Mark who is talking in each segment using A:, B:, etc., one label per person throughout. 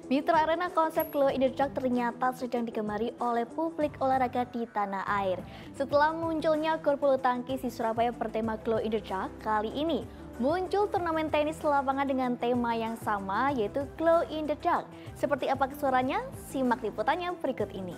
A: Mitra Arena konsep Glow in the Dark ternyata sedang digemari oleh publik olahraga di tanah air. Setelah munculnya gor bulu tangkis di Surabaya bertema Glow in the Dark, kali ini muncul turnamen tenis lapangan dengan tema yang sama, yaitu Glow in the Dark. Seperti apa kesuarannya? Simak liputannya berikut ini.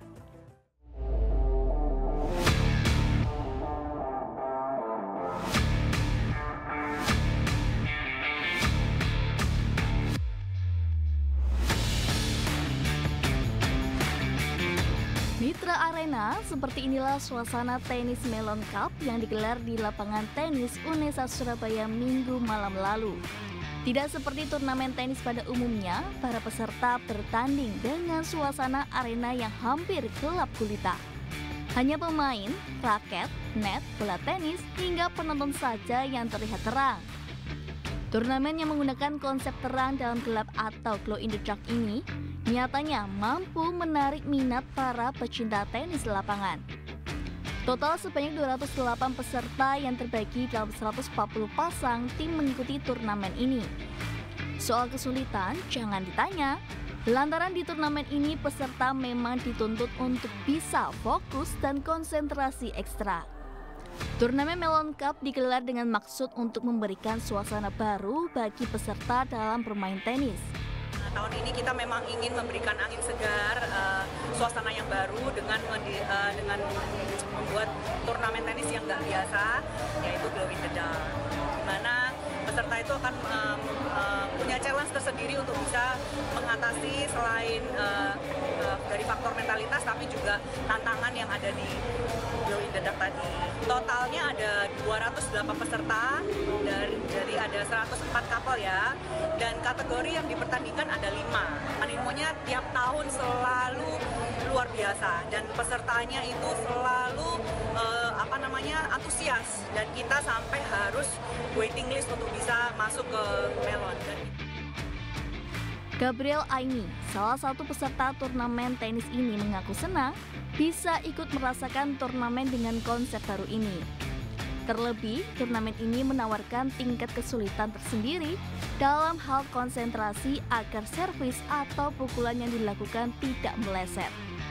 A: Mitra Arena, seperti inilah suasana tenis Melon Cup yang digelar di lapangan tenis Unesa Surabaya Minggu malam lalu. Tidak seperti turnamen tenis pada umumnya, para peserta bertanding dengan suasana arena yang hampir gelap gulita. Hanya pemain, raket, net, bola tenis, hingga penonton saja yang terlihat terang. Turnamen yang menggunakan konsep terang dalam gelap atau Glow in the Dark ini nyatanya mampu menarik minat para pecinta tenis lapangan. Total sebanyak 208 peserta yang terbagi dalam 140 pasang tim mengikuti turnamen ini. Soal kesulitan jangan ditanya, lantaran di turnamen ini peserta memang dituntut untuk bisa fokus dan konsentrasi ekstra. Turnamen Melon Cup digelar dengan maksud untuk memberikan suasana baru bagi peserta dalam bermain tenis.
B: Tahun ini kita memang ingin memberikan angin segar, suasana yang baru dengan membuat turnamen tenis yang nggak biasa, yaitu Glow in the Dark. Di mana peserta itu akan punya challenge tersendiri untuk bisa mengatasi selain dari faktor mentalitas, tapi juga tantangan yang ada di Glow in the Dark tadi. Totalnya ada 208 peserta, dari ada 104 couple ya, dan kategori yang dipertandingkan ada 5. Animonya tiap tahun selalu luar biasa, dan pesertanya itu selalu antusias, dan kita sampai harus waiting list untuk bisa masuk ke Melon.
A: Gabriel Aini, salah satu peserta turnamen tenis ini, mengaku senang bisa ikut merasakan turnamen dengan konsep baru ini. Terlebih, turnamen ini menawarkan tingkat kesulitan tersendiri dalam hal konsentrasi agar servis atau pukulan yang dilakukan tidak meleset.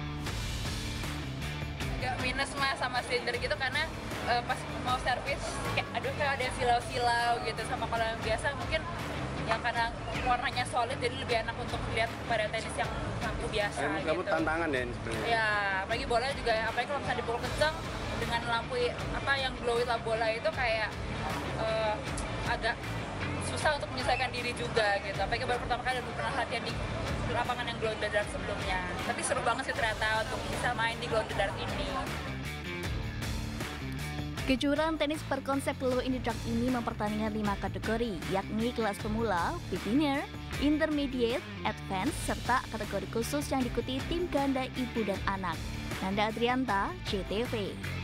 C: Agak minus mah sama silinder gitu, karena pas mau servis kayak ada silau-silau gitu, sama kalau yang biasa mungkin yang karena warnanya solid jadi lebih enak untuk lihat pada tenis yang lampu biasa
D: Kamu
C: gitu.
D: tantangan ya sebenarnya.
C: Ya, apalagi bola juga, apalagi kalau misalnya dipukul kencang dengan lampu yang glow bola itu kayak agak susah untuk menyesuaikan diri juga gitu. Apalagi baru pertama kali belum pernah latihan di lapangan yang Glow in the Dark sebelumnya. Tapi seru banget sih ternyata untuk bisa main di Glow in the Dark ini.
A: Kejuaraan tenis berkonsep Glow in the Dark ini mempertandingkan 5 kategori, yakni kelas pemula, beginner, intermediate, advance, serta kategori khusus yang diikuti tim ganda ibu dan anak. Nanda Adrianta, JTV.